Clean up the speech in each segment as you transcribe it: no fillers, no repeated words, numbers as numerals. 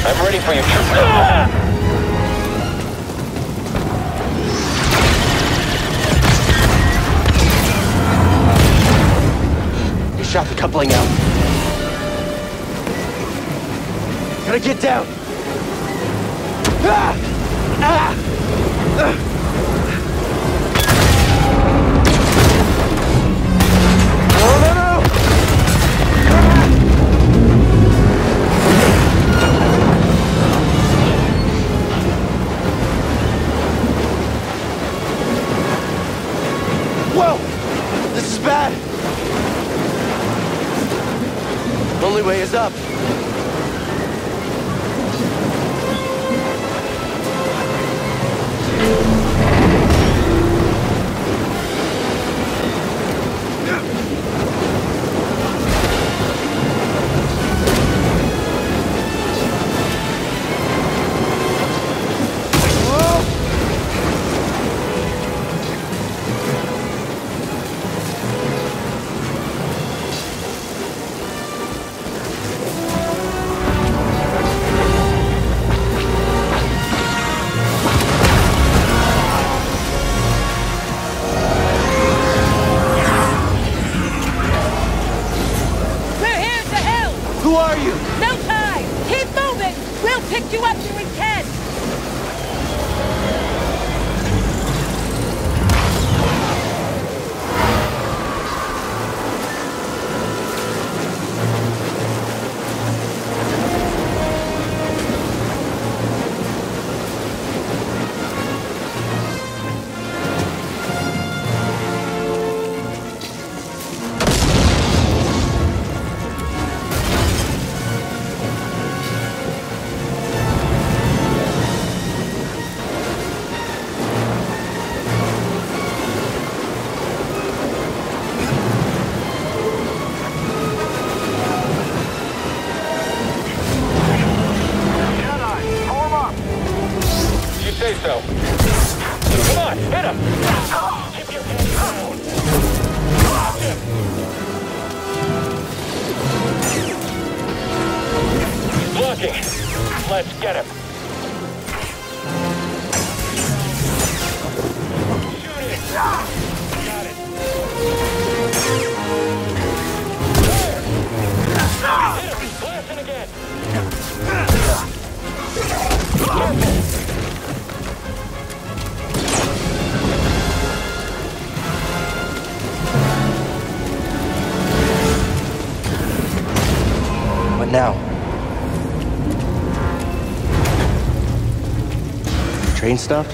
I'm ready for you. You shot the coupling out. Gotta get down. Ah! Ah! No! Whoa! This is bad! Only way is up. Who are you? No time! Keep moving! We'll pick you up when we can! Say so. Come on, hit him! Keep your head down! He's blocking. Let's get him. Shoot it! Got it. There! Hit him! He's blasting again! Careful! What now? Train stopped?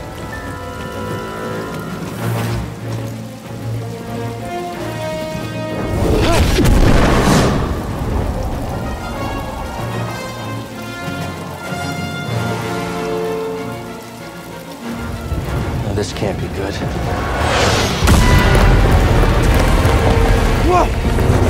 No, this can't be good. Whoa!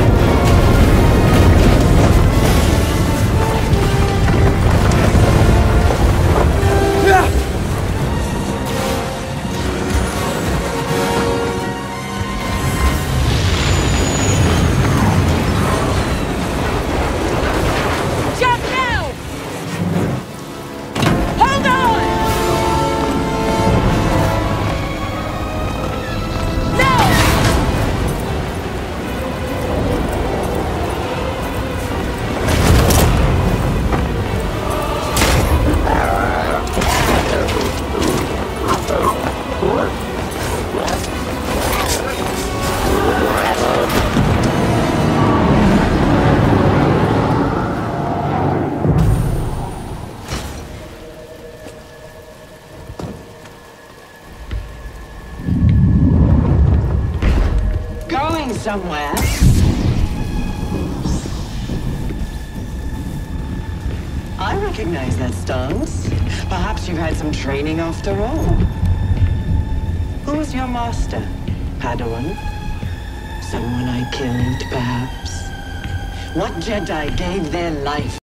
Somewhere. I recognize that stance. Perhaps you've had some training after all. Who's your master, Padawan? Someone I killed, perhaps? What Jedi gave their life